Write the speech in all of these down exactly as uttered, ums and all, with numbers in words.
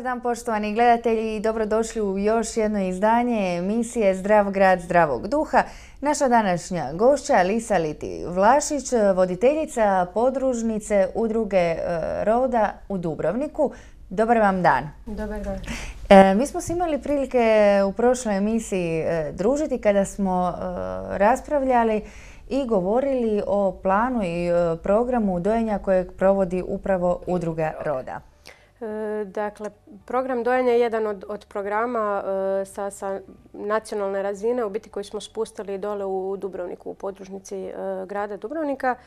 dan poštovani gledatelji i dobrodošli u još jedno izdanje emisije Zdrav grad zdravog duha. Naša današnja gošća Lisa Liti Vlašić, voditeljica podružnice udruge Roda u Dubrovniku. Dobar vam dan. Dobar dan. E, mi smo se imali prilike u prošloj emisiji e, družiti kada smo e, raspravljali i govorili o planu i e, programu dojenja kojeg provodi upravo udruga Roda. E, dakle, program dojenja je jedan od, od programa e, sa, sa nacionalne razine, u biti koji smo spustili dole u Dubrovniku, u podružnici e, grada Dubrovnika.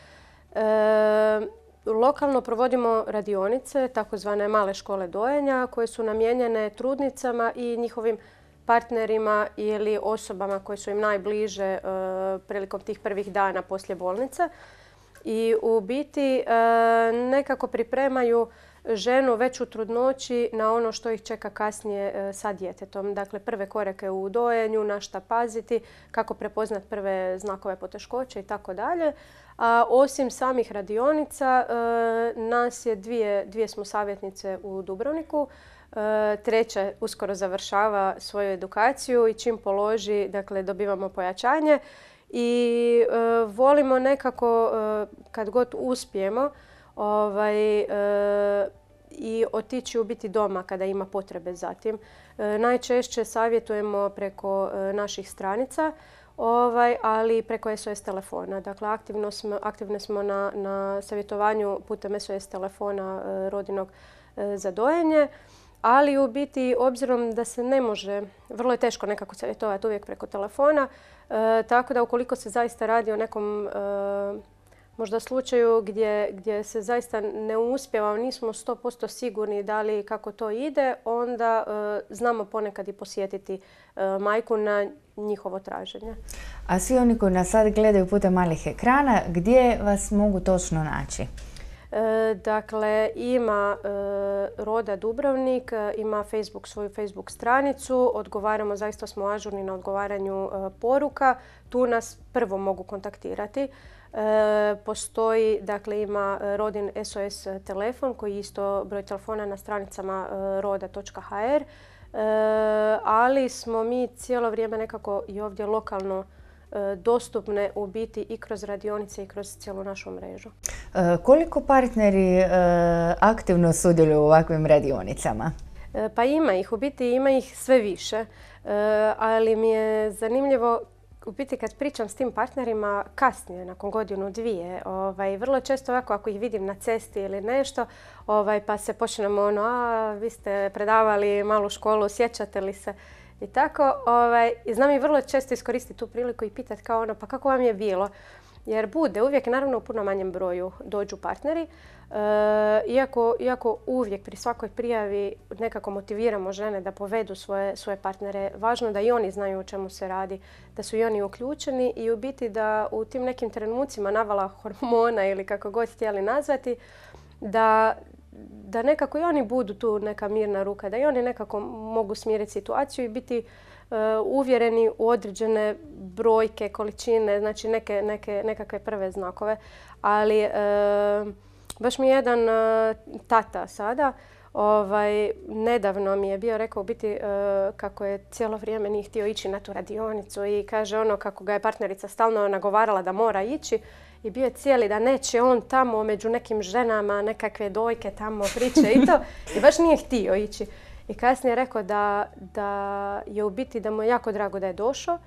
E, Lokalno provodimo radionice, takozvane male škole dojenja, koje su namijenjene trudnicama i njihovim partnerima ili osobama koje su im najbliže e, prilikom tih prvih dana poslije bolnice. I u biti e, nekako pripremaju ženu već u trudnoći na ono što ih čeka kasnije e, sa djetetom. Dakle, prve korake u dojenju, na šta paziti, kako prepoznat prve znakove poteškoće i tako dalje. A osim samih radionica, e, nas je dvije, dvije smo savjetnice u Dubrovniku. E, treća uskoro završava svoju edukaciju i čim položi, dakle, dobivamo pojačanje. I e, volimo nekako, e, kad god uspijemo, ovaj, e, i otići u biti doma kada ima potrebe za tim. E, najčešće savjetujemo preko e, naših stranica, ovaj, ali preko S O S telefona. Dakle, aktivno smo, aktivne smo na, na savjetovanju putem S O S telefona e, rodinog e, za dojenje. Ali u biti, obzirom da se ne može, vrlo je teško nekako savjetovati uvijek preko telefona, e, tako da ukoliko se zaista radi o nekom e, možda slučaju gdje, gdje se zaista ne uspijeva, nismo sto posto sigurni da li kako to ide, onda e, znamo ponekad i posjetiti e, majku na njihovo traženje. A svi oni koji nas sad gledaju putem malih ekrana, gdje vas mogu točno naći? E, dakle, ima e, Roda Dubrovnik, e, ima Facebook, svoju Facebook stranicu, odgovaramo, zaista smo ažurni na odgovaranju e, poruka, tu nas prvo mogu kontaktirati. E, postoji, dakle, ima Rodin S O S telefon koji je isto broj telefona na stranicama e, roda točka h r, e, ali smo mi cijelo vrijeme nekako i ovdje lokalno e, dostupne u biti i kroz radionice i kroz cijelu našu mrežu. E, koliko partneri e, aktivno sudjeluju u ovakvim radionicama? E, pa ima ih, u biti ima ih sve više, e, ali mi je zanimljivo u biti kad pričam s tim partnerima kasnije, nakon godinu, dvije, ovaj, vrlo često ovako ako ih vidim na cesti ili nešto, ovaj, pa se počnemo ono, a vi ste predavali malu školu, sjećate li se? I tako, ovaj, i znam i vrlo često iskoristiti tu priliku i pitati kao ono, pa kako vam je bilo? Jer bude, uvijek naravno u puno manjem broju dođu partneri. E, iako, iako uvijek pri svakoj prijavi nekako motiviramo žene da povedu svoje, svoje partnere, važno da i oni znaju o čemu se radi, da su i oni uključeni i u biti da u tim nekim trenucima navala hormona ili kako god htjeli nazvati, da, da nekako i oni budu tu neka mirna ruka, da i oni nekako mogu smiriti situaciju i biti Uh, uvjereni u određene brojke, količine, znači neke, neke, nekakve prve znakove. Ali uh, baš mi je jedan uh, tata sada, ovaj, nedavno mi je bio rekao u biti uh, kako je cijelo vrijeme nije htio ići na tu radionicu i kaže ono kako ga je partnerica stalno nagovarala da mora ići i bio je cijeli da neće on tamo među nekim ženama, nekakve dojke tamo priče i to i baš nije htio ići. I kasnije je rekao da, da je u biti da mu je jako drago da je došao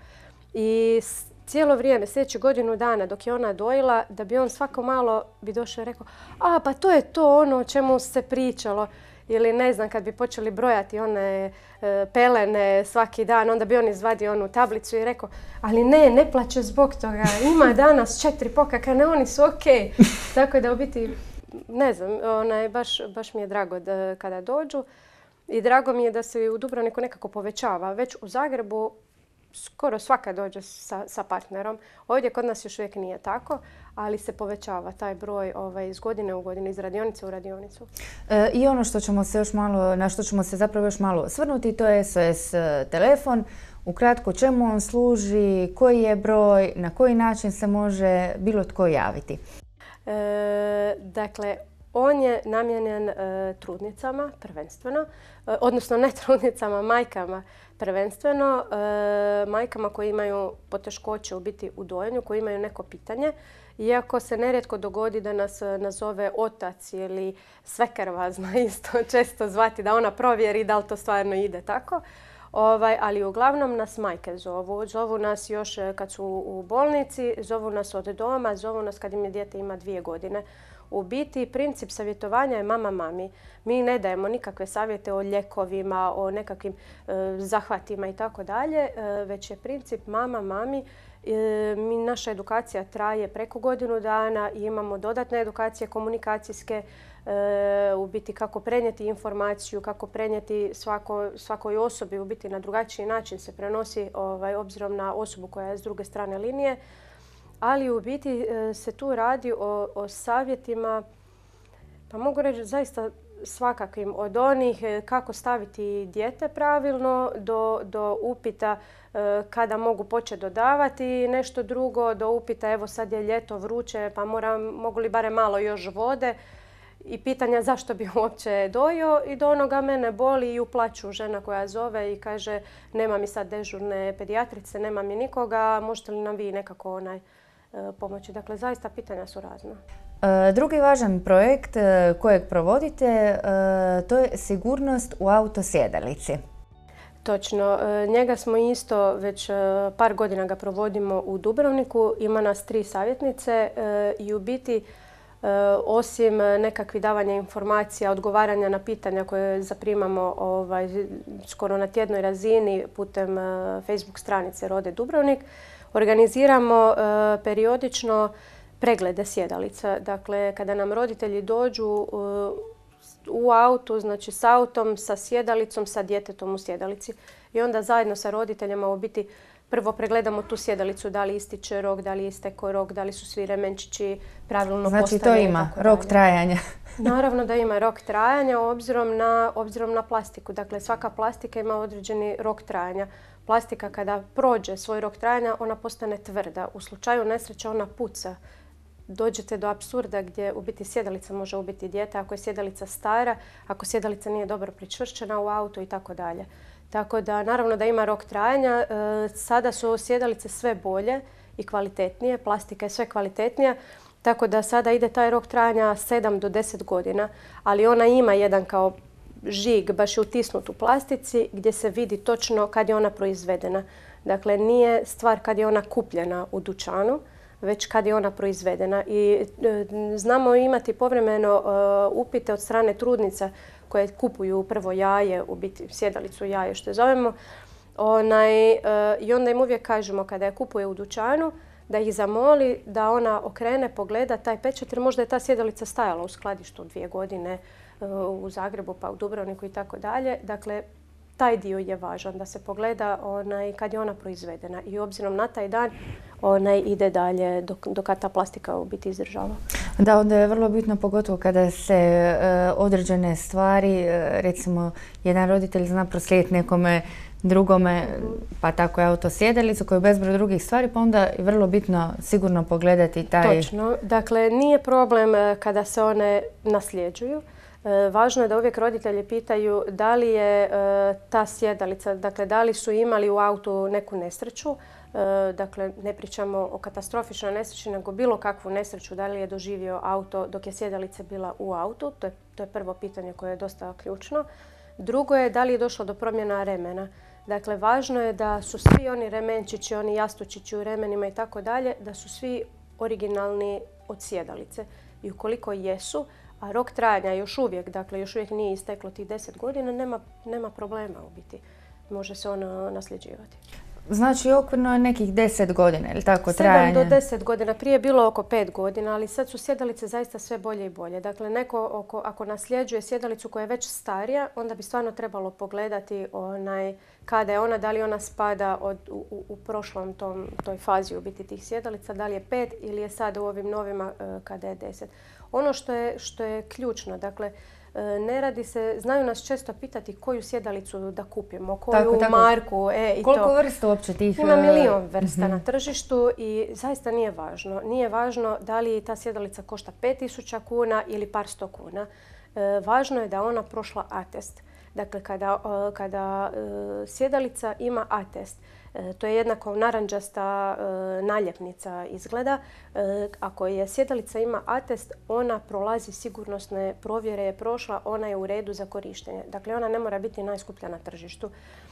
i cijelo vrijeme, sljedeću godinu dana dok je ona dojila, da bi on svako malo bi došao i rekao a pa to je to ono o čemu se pričalo. Ili ne znam, kad bi počeli brojati one e, pelene svaki dan, onda bi on izvadio onu tablicu i rekao ali ne, ne plaće zbog toga, ima danas četiri pokakane, oni su okej. Okay. Tako da u biti, ne znam, onaj, baš, baš mi je drago da, kada dođu. I drago mi je da se u Dubrovniku nekako povećava. Već u Zagrebu skoro svaka dođe sa, sa partnerom. Ovdje kod nas još uvijek nije tako, ali se povećava taj broj ovaj, iz godine u godinu, iz radionice u radionicu. E, I ono što ćemo se još malo, na što ćemo se zapravo još malo osvrnuti, to je S O S telefon. Ukratko, čemu on služi, koji je broj, na koji način se može bilo tko javiti? E, dakle, On je namijenjen e, trudnicama prvenstveno, e, odnosno ne trudnicama, majkama prvenstveno, e, majkama koji imaju poteškoće u biti u dojenju, koji imaju neko pitanje. Iako se nerijetko dogodi da nas nazove otac ili svekrva, zna isto često zvati da ona provjeri da li to stvarno ide tako. Ovaj, ali uglavnom nas majke zovu. Zovu nas još kad su u bolnici, zovu nas od doma, zovu nas kad im je dijete ima dvije godine. U biti, princip savjetovanja je mama mami. Mi ne dajemo nikakve savjete o lijekovima, o nekakvim e, zahvatima i tako dalje, već je princip mama mami. E, mi, naša edukacija traje preko godinu dana i imamo dodatne edukacije komunikacijske, e, u biti kako prenijeti informaciju, kako prenijeti svako, svakoj osobi u biti na drugačiji način se prenosi ovaj, obzirom na osobu koja je s druge strane linije. Ali u biti se tu radi o, o savjetima, pa mogu reći zaista svakakvim, od onih kako staviti dijete pravilno do, do upita kada mogu početi dodavati nešto drugo, do upita evo sad je ljeto vruće pa moram, mogu li barem malo još vode i pitanja zašto bi uopće dojio i do onoga mene boli i uplaću žena koja zove i kaže nema mi sad dežurne pedijatrice, nema mi nikoga, možete li nam vi nekako onaj pomoći. Dakle, zaista pitanja su razna. Drugi važan projekt kojeg provodite to je sigurnost u autosjedalici. Točno. Njega smo isto već par godina ga provodimo u Dubrovniku. Ima nas tri savjetnice i u biti osim nekakvih davanja informacija, odgovaranja na pitanja koje zaprimamo ovaj, skoro na tjednoj razini putem Facebook stranice Rode Dubrovnik, organiziramo e, periodično preglede sjedalica. Dakle, kada nam roditelji dođu e, u autu, znači s autom, sa sjedalicom, sa djetetom u sjedalici. I onda zajedno sa roditeljima u biti prvo pregledamo tu sjedalicu, da li ističe rok, da li je istekao rok, da li su svi remenčići pravilno znači, postavljeni. Znači to ima rok trajanja. Naravno da ima rok trajanja obzirom na, obzirom na plastiku. Dakle, svaka plastika ima određeni rok trajanja. Plastika kada prođe svoj rok trajanja, ona postane tvrda. U slučaju nesreće ona puca. Dođete do apsurda gdje u biti sjedalica može ubiti dijete ako je sjedalica stara, ako sjedalica nije dobro pričvršćena u auto i tako dalje. Tako da naravno da ima rok trajanja. Sada su sjedalice sve bolje i kvalitetnije, plastika je sve kvalitetnija. Tako da sada ide taj rok trajanja sedam do deset godina, ali ona ima jedan kao žig baš je utisnut u plastici gdje se vidi točno kad je ona proizvedena. Dakle, nije stvar kad je ona kupljena u dućanu, već kad je ona proizvedena. I e, znamo imati povremeno e, upite od strane trudnica koje kupuju prvo jaje, u biti sjedalicu jaje što je zovemo. Onaj, e, I onda im uvijek kažemo kada je kupuje u dućanu da ih zamoli da ona okrene, pogleda taj pečat jer možda je ta sjedalica stajala u skladištu dvije godine u Zagrebu pa u Dubrovniku i tako dalje. Dakle, taj dio je važan da se pogleda onaj, kad je ona proizvedena i obzirom na taj dan onaj ide dalje dok, dok ta plastika u biti izdržava. Da, onda je vrlo bitno pogotovo kada se e, određene stvari, e, recimo jedan roditelj zna proslijediti nekome drugome, pa tako je autosjedalicu koju bezbroj drugih stvari, pa onda je vrlo bitno sigurno pogledati taj... Točno. Dakle, nije problem kada se one nasljeđuju. Važno je da uvijek roditelji pitaju da li je ta sjedalica, dakle da li su imali u autu neku nesreću. Dakle, ne pričamo o katastrofičnoj nesreći, nego bilo kakvu nesreću, da li je doživio auto dok je sjedalica bila u autu. To je, to je prvo pitanje koje je dosta ključno. Drugo je da li je došlo do promjena remena. Dakle, važno je da su svi oni remenčići, oni jastučići u remenima i tako dalje, da su svi originalni od sjedalice. I ukoliko jesu, a rok trajanja još uvijek, dakle još uvijek nije isteklo tih deset godina, nema, nema problema u biti. Može se ono nasljeđivati. Znači okvirno nekih deset godina, ili tako trajanja? sedam do deset godina. Prije je bilo oko pet godina, ali sad su sjedalice zaista sve bolje i bolje. Dakle, neko oko, ako nasljeđuje sjedalicu koja je već starija, onda bi stvarno trebalo pogledati onaj, kada je ona, da li ona spada od, u, u prošlom tom, toj fazi u biti tih sjedalica, da li je pet ili je sada u ovim novima kada je deset. Ono što je, što je ključno, dakle, ne radi se, znaju nas često pitati koju sjedalicu da kupimo, koju tako, tako. marku. E, i Koliko to. vrsta uopće tih? Ima milion vrsta mm-hmm. na tržištu i zaista nije važno. Nije važno da li ta sjedalica košta pet tisuća kuna ili par sto kuna. E, važno je da ona prošla atest. Dakle, kada, kada e, sjedalica ima atest, e, to je jednako naranđasta e, naljepnica izgleda. E, ako je sjedalica ima atest, ona prolazi sigurnosne provjere, je prošla, ona je u redu za korištenje. Dakle, ona ne mora biti najskuplja na tržištu.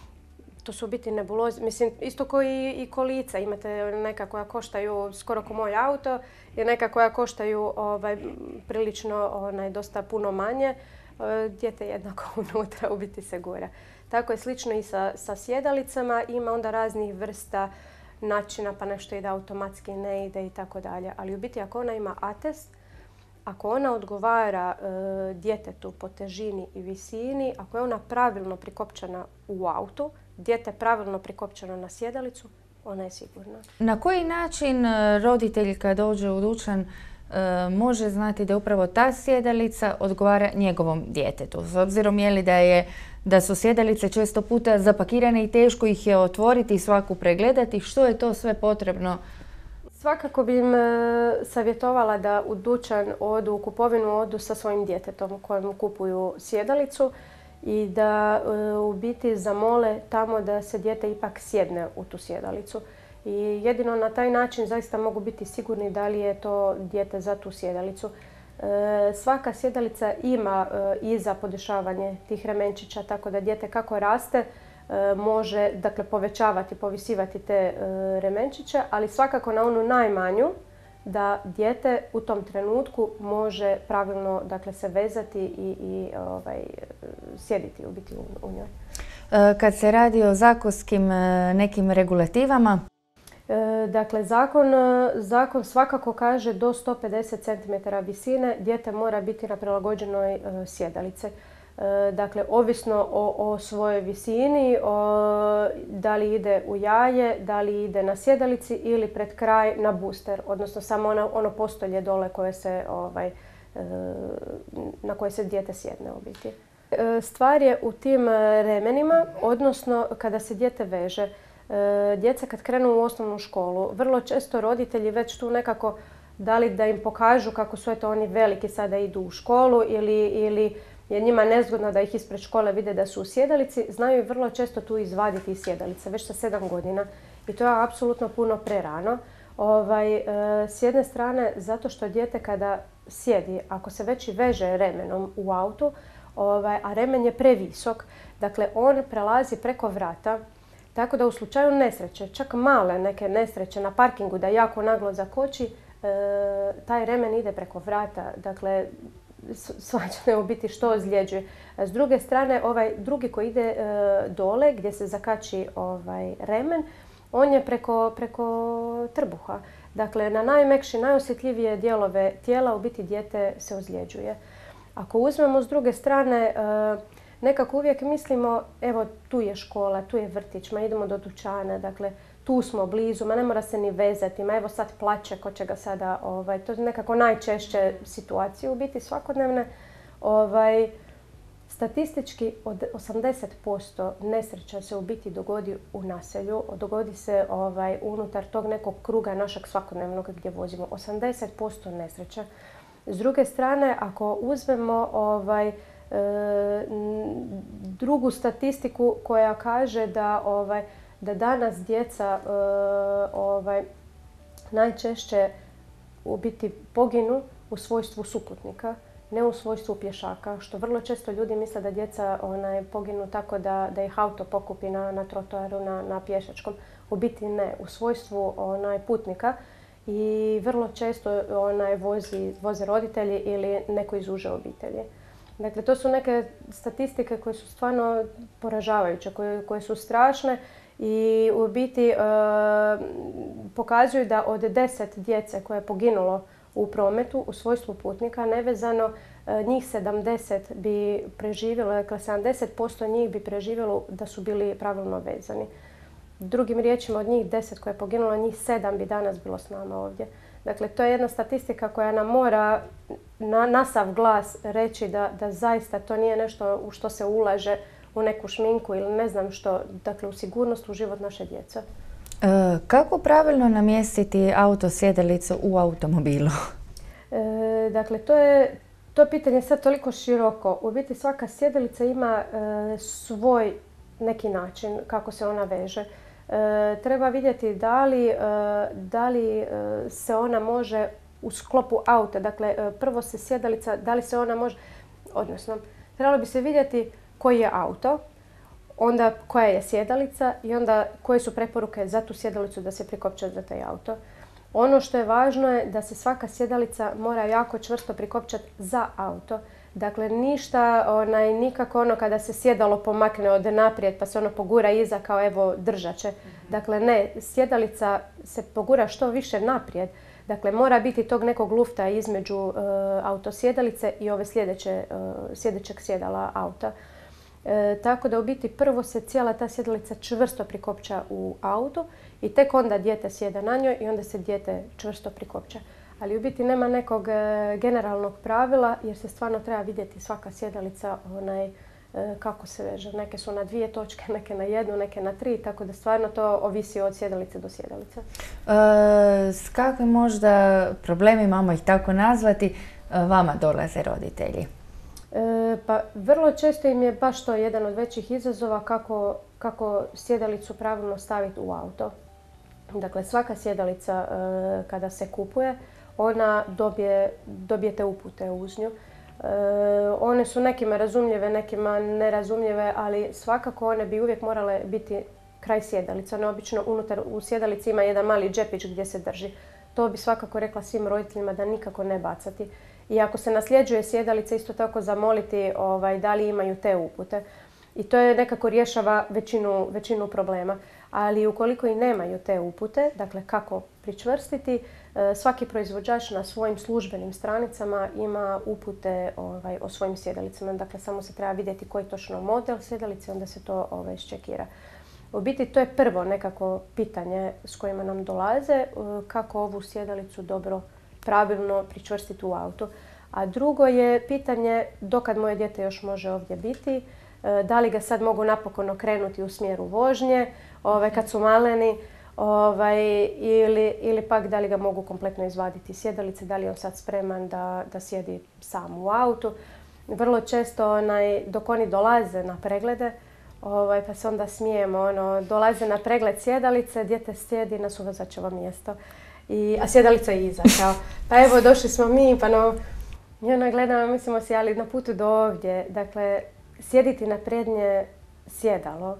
To su biti nebuloze. Mislim, isto kao i, i kolica. Imate neka koja koštaju skoro kao moj auto i neka koja koštaju ovaj, prilično onaj, dosta puno manje. Dijete jednako unutra u biti se gura. Tako je slično i sa, sa sjedalicama. Ima onda raznih vrsta načina, pa nešto ide automatski, ne ide i tako dalje. Ali u biti ako ona ima atest, ako ona odgovara e, djetetu po težini i visini, ako je ona pravilno prikopčana u autu, dijete pravilno prikopčano na sjedalicu, ona je sigurna. Na koji način roditelj kad dođe u dućan može znati da upravo ta sjedalica odgovara njegovom djetetu? S obzirom je li da, je, da su sjedalice često puta zapakirane i teško ih je otvoriti i svaku pregledati, što je to sve potrebno? Svakako bi im savjetovala da u dućan odu, u kupovinu odu sa svojim djetetom kojem kupuju sjedalicu i da u biti zamole tamo da se dijete ipak sjedne u tu sjedalicu. I jedino na taj način zaista mogu biti sigurni da li je to dijete za tu sjedalicu. E, svaka sjedalica ima e, i za podešavanje tih remenčića, tako da dijete kako raste e, može dakle, povećavati, povisivati te e, remenčiće, ali svakako na onu najmanju da dijete u tom trenutku može pravilno dakle, se vezati i, i ovaj, sjediti u biti u, u njoj. E, kad se radi o zakonskim nekim regulativama, dakle, zakon, zakon svakako kaže do sto pedeset centimetara visine dijete mora biti na prilagođenoj sjedalici. Dakle, ovisno o, o svojoj visini, o, da li ide u jaje, da li ide na sjedalici ili pred kraj na booster, odnosno samo ono, ono postolje dole koje se, ovaj, na koje se dijete sjedne u biti. Stvar je u tim remenima, odnosno kada se dijete veže. Djeca kad krenu u osnovnu školu, vrlo često roditelji već tu nekako da li da im pokažu kako su eto oni veliki sada idu u školu ili, ili je njima nezgodno da ih ispred škole vide da su u sjedalici, znaju vrlo često tu izvaditi iz sjedalice već sa sedam godina i to je apsolutno puno prerano. Ovaj, s jedne strane zato što dijete kada sjedi, ako se već i veže remenom u autu, ovaj, a remen je previsok, dakle on prelazi preko vrata. Tako da u slučaju nesreće, čak male neke nesreće na parkingu da jako naglo zakoči, e, taj remen ide preko vrata. Dakle, svačane u biti što ozljeđuje. S druge strane, ovaj drugi koji ide e, dole gdje se zakači ovaj remen, on je preko, preko trbuha. Dakle, na najmekši, najosjetljivije dijelove tijela u biti dijete se ozljeđuje. Ako uzmemo s druge strane, e, nekako uvijek mislimo, evo tu je škola, tu je vrtić, ma idemo do dućana, dakle tu smo blizu, ma ne mora se ni vezati, ma evo sad plače, ko će ga sada, ovaj, to je nekako najčešće situacije u biti svakodnevne. Ovaj, statistički od osamdeset posto nesreća se u biti dogodi u naselju, dogodi se ovaj, unutar tog nekog kruga našeg svakodnevnog gdje vozimo. osamdeset posto nesreća. S druge strane, ako uzmemo ovaj, E, drugu statistiku koja kaže da, ovaj, da danas djeca e, ovaj, najčešće u biti poginu u svojstvu suputnika, ne u svojstvu pješaka, što vrlo često ljudi misle da djeca onaj, poginu tako da, da ih auto pokupi na, na trotoaru, na, na pješačkom. U biti ne, u svojstvu onaj, putnika i vrlo često onaj, vozi, voze roditelji ili neko iz uže obitelji. Dakle, to su neke statistike koje su stvarno poražavajuće, koje, koje su strašne i u biti e, pokazuju da od deset djece koje je poginulo u prometu u svojstvu putnika nevezano, njih sedamdeset bi preživjelo, dakle sedamdeset posto njih bi preživjelo da su bili pravilno vezani. Drugim riječima, od njih deset koje je poginulo, njih sedam bi danas bilo s nama ovdje. Dakle, to je jedna statistika koja nam mora na, na sav glas reći da, da zaista to nije nešto u što se ulaže u neku šminku ili ne znam što, dakle u sigurnost, u život naše djece. E, kako pravilno namjestiti auto sjedalicu u automobilu? E, dakle, to je to pitanje sad toliko široko. U biti svaka sjedalica ima e, svoj neki način kako se ona veže. E, treba vidjeti da li, e, da li e, se ona može u sklopu auta, dakle e, prvo se sjedalica, da li se ona može, odnosno trebalo bi se vidjeti koji je auto, onda koja je sjedalica i onda koje su preporuke za tu sjedalicu da se prikopča za taj auto. Ono što je važno je da se svaka sjedalica mora jako čvrsto prikopčati za auto. Dakle, ništa, onaj, nikako ono kada se sjedalo pomakne od naprijed pa se ono pogura iza kao evo držat će. Dakle, ne, sjedalica se pogura što više naprijed. Dakle, mora biti tog nekog lufta između uh, autosjedalice i ove sljedeće, uh, sljedećeg sjedala auta. E, tako da u biti prvo se cijela ta sjedalica čvrsto prikopča u autu i tek onda dijete sjeda na njoj i onda se dijete čvrsto prikopča. Ali u biti nema nekog e, generalnog pravila jer se stvarno treba vidjeti svaka sjedalica onaj, e, kako se veže. Neke su na dvije točke, neke na jednu, neke na tri, tako da stvarno to ovisi od sjedalice do sjedalice. E, s kakvim možda problemima, imamo ih tako nazvati, vama dolaze roditelji? E, pa vrlo često im je baš to jedan od većih izazova kako, kako sjedalicu pravilno staviti u auto. Dakle, svaka sjedalica e, kada se kupuje, ona dobije, dobijete upute uz nju. E, one su nekima razumljive, nekima nerazumljive, ali svakako one bi uvijek morale biti kraj sjedalice. One obično unutar u sjedalici ima jedan mali džepić gdje se drži. To bi svakako rekla svim roditeljima da nikako ne bacati. I ako se nasljeđuje sjedalica, isto tako zamoliti ovaj, da li imaju te upute. I to je nekako rješava većinu, većinu problema. Ali ukoliko i nemaju te upute, dakle kako pričvrstiti, svaki proizvođač na svojim službenim stranicama ima upute ovaj, o svojim sjedalicama. Dakle, samo se treba vidjeti koji točno model sjedalice, onda se to ovaj, iščekira. U biti to je prvo nekako pitanje s kojima nam dolaze, kako ovu sjedalicu dobro pravilno pričvrstiti u autu. A drugo je pitanje dokad moje dijete još može ovdje biti, da li ga sad mogu napokon okrenuti u smjeru vožnje ovaj, kad su maleni ovaj, ili, ili pak da li ga mogu kompletno izvaditi iz sjedalice, da li je on sad spreman da, da sjedi sam u autu. Vrlo često onaj, dok oni dolaze na preglede, ovaj, pa se onda smijemo, ono, dolaze na pregled sjedalice, dijete sjedi na suvozačevo mjesto. I, a sjedalica je iza, kao, pa evo došli smo mi, pa no, i ona gledamo, mislimo si, ali na putu do ovdje, dakle, sjediti na prednje sjedalo,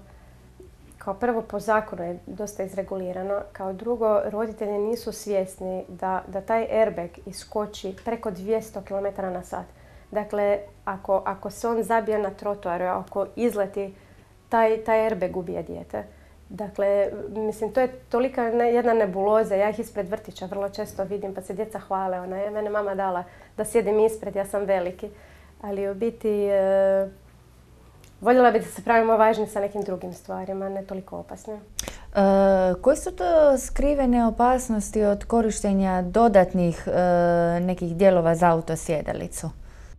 kao prvo po zakonu je dosta izregulirano, kao drugo, roditelji nisu svjesni da, da taj airbag iskoči preko dvjesto kilometara na sat. Dakle, ako, ako se on zabije na trotoaru, ako izleti, taj, taj airbag ubije dijete. Dakle, mislim, to je tolika ne, jedna nebuloza. Ja ih ispred vrtića vrlo često vidim, pa se djeca hvale. Ona je mene mama dala da sjedim ispred, ja sam veliki. Ali u biti, e, voljela bih da se pravimo važni sa nekim drugim stvarima, ne toliko opasne. E, koji su to skrivene opasnosti od korištenja dodatnih e, nekih dijelova za autosjedalicu?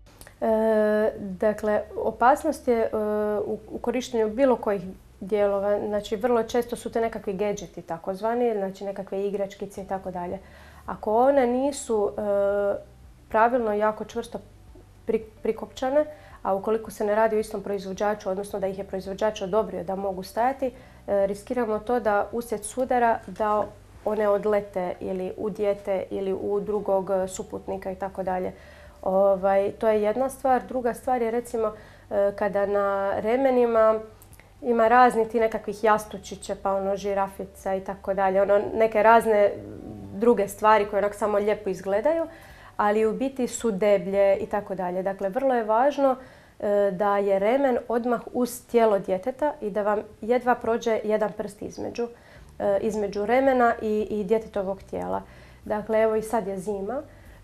E, dakle, opasnost je e, u, u korištenju bilo kojih dijelova, znači vrlo često su te nekakvi gadgeti takozvani, znači nekakve igračkice i tako dalje. Ako one nisu e, pravilno jako čvrsto pri, prikopčane, a ukoliko se ne radi o istom proizvođaču, odnosno da ih je proizvođač odobrio da mogu stajati, e, riskiramo to da uslijed sudara da one odlete ili u dijete ili u drugog suputnika i tako dalje. Ovaj, to je jedna stvar. Druga stvar je recimo e, kada na remenima ima razni ti nekakvih jastučića, pa ono žirafica i tako dalje. Ono neke razne druge stvari koje onak samo lijepo izgledaju, ali u biti su deblje i tako dalje. Dakle, vrlo je važno e, da je remen odmah uz tijelo djeteta i da vam jedva prođe jedan prst između, e, između remena i, i djetetovog tijela. Dakle, evo i sad je zima.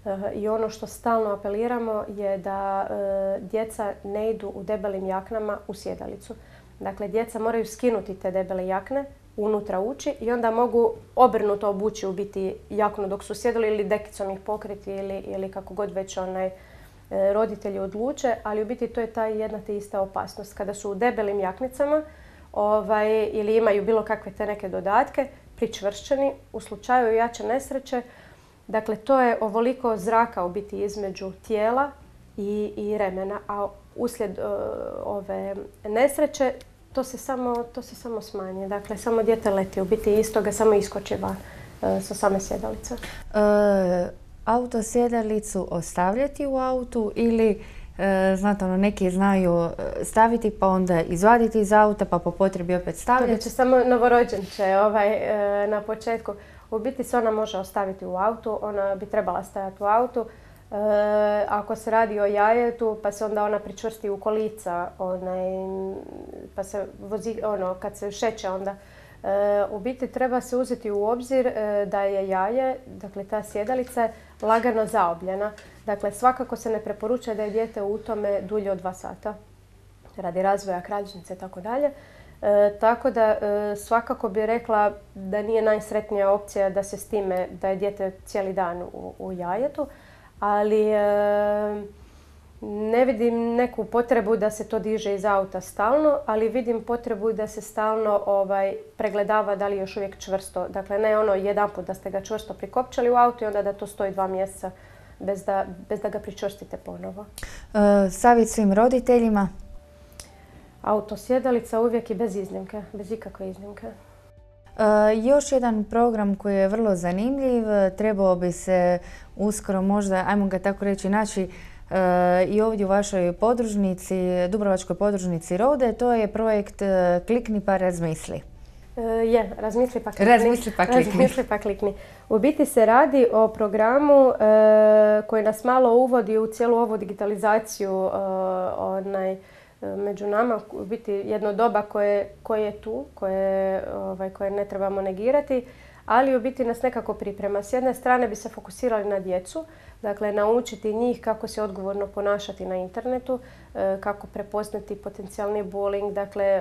I ono što stalno apeliramo je da djeca ne idu u debelim jaknama u sjedalicu. Dakle, djeca moraju skinuti te debele jakne, unutra ući i onda mogu obrnuto obući u biti jaknu dok su sjedali ili dekicom ih pokriti ili, ili kako god već onaj roditelji odluče, ali u biti to je ta jedna te ista opasnost. Kada su u debelim jaknicama ovaj, ili imaju bilo kakve te neke dodatke, pričvršćeni, u slučaju jače nesreće, dakle to je ovoliko zraka u biti između tijela i, i remena, a uslijed uh, ove nesreće to se samo, to se samo smanji. Dakle, samo dijete leti, u biti iz toga samo iskoči van uh, sa same sjedalice. E, auto sjedalicu ostavljati u autu ili e, znate, ono, neki znaju staviti pa onda izvaditi iz auta pa po potrebi opet stavljati? To će samo novorođenče ovaj, e, na početku. U biti se ona može ostaviti u autu, ona bi trebala stajati u autu. E, ako se radi o jajetu, pa se onda ona pričvrsti u kolica, onaj, pa se vozi, ono, kad se šeće onda. E, u biti treba se uzeti u obzir e, da je jaje, dakle ta sjedalica, lagano zaobljena. Dakle, svakako se ne preporučuje da je dijete u tome dulje od dva sata radi razvoja kralježnice i tako dalje. E, tako da e, svakako bi rekla da nije najsretnija opcija da se s time da je dijete cijeli dan u, u jajetu, ali e, ne vidim neku potrebu da se to diže iz auta stalno, ali vidim potrebu da se stalno ovaj, pregledava da li je još uvijek čvrsto. Dakle, ne ono jedanput da ste ga čvrsto prikopčali u auto i onda da to stoji dva mjeseca bez da, bez da ga pričvrstite ponovo. E, savjet svim roditeljima? Auto sjedalica uvijek i bez iznimke, bez ikakve iznimke. E, još jedan program koji je vrlo zanimljiv, trebao bi se uskoro možda, ajmo ga tako reći, naći e, i ovdje u vašoj podružnici, Dubrovačkoj podružnici Rode, to je projekt e, Klikni pa razmisli. E, je, razmisli pa klikni. Razmisli pa klikni. Razmisli pa klikni. U biti se radi o programu e, koji nas malo uvodi u cijelu ovu digitalizaciju e, onaj, među nama, u biti jedno doba koje, koje je tu, koje, ovaj, koje ne trebamo negirati, ali u biti nas nekako priprema. S jedne strane bi se fokusirali na djecu, dakle naučiti njih kako se odgovorno ponašati na internetu, kako prepoznati potencijalni bullying, dakle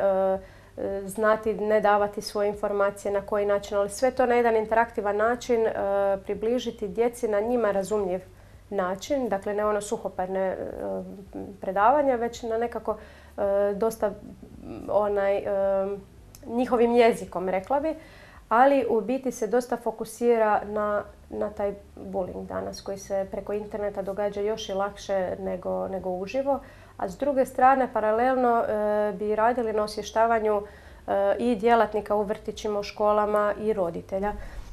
znati ne davati svoje informacije na koji način, ali sve to na jedan interaktivan način približiti djeci na njima razumljiv način, dakle ne ono suhoparne e, predavanja, već na nekako e, dosta onaj, e, njihovim jezikom, rekla bi, ali u biti se dosta fokusira na, na taj bullying danas koji se preko interneta događa još i lakše nego, nego uživo, a s druge strane paralelno e, bi radili na osvještavanju e, i djelatnika u vrtićima, u školama i roditelja.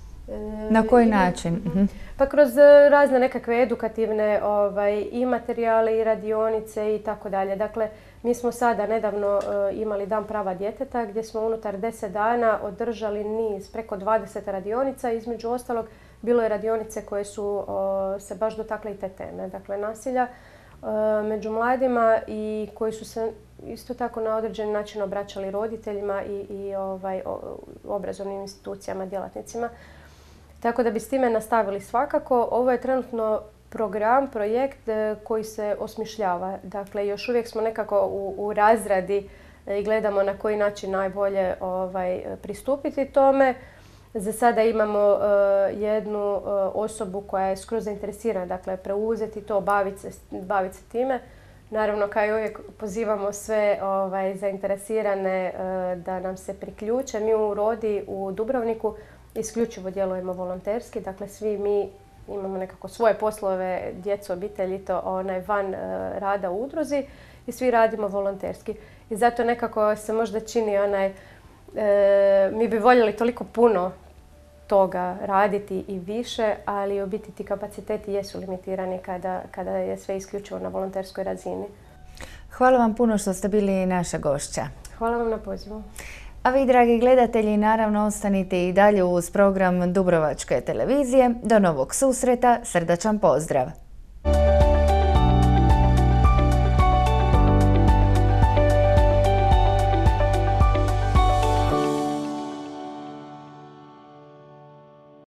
Na koji način? Pa kroz razne nekakve edukativne ovaj, i materijale i radionice i tako dalje. Dakle, mi smo sada nedavno uh, imali Dan prava djeteta gdje smo unutar deset dana održali niz, preko dvadeset radionica. Između ostalog, bilo je radionice koje su uh, se baš dotakle i te teme, dakle nasilja uh, među mladima i koji su se isto tako na određeni način obraćali roditeljima i, i ovaj, obrazovnim institucijama, djelatnicima. Tako da bi s time nastavili svakako. Ovo je trenutno program, projekt koji se osmišljava. Dakle, još uvijek smo nekako u, u razradi i gledamo na koji način najbolje ovaj, pristupiti tome. Za sada imamo uh, jednu uh, osobu koja je skroz zainteresirana, dakle, preuzeti to, baviti se, baviti se time. Naravno, kao i uvijek pozivamo sve ovaj, zainteresirane uh, da nam se priključe. Mi u Rodi, u Dubrovniku, isključivo djelujemo volonterski, dakle svi mi imamo nekako svoje poslove, djecu, obitelji, to onaj van e, rada u udruzi i svi radimo volonterski. I zato nekako se možda čini onaj, e, mi bi voljeli toliko puno toga raditi i više, ali u biti ti kapaciteti jesu limitirani kada, kada je sve isključivo na volonterskoj razini. Hvala vam puno što ste bili naša gošća. Hvala vam na pozivu. A vi, dragi gledatelji, naravno ostanite i dalje uz program Dubrovačke televizije. Do novog susreta, srdačan pozdrav!